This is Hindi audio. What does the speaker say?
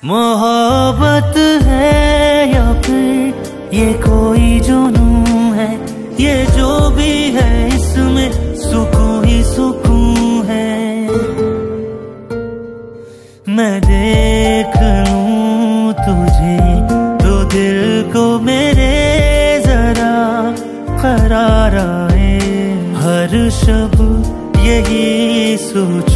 मोहब्बत है या फिर ये कोई जुनून है, ये जो भी है इसमें सुकून ही सुकून है। मैं देख लूं तुझे तो दिल को मेरे जरा करार आए, हर शब यही सोच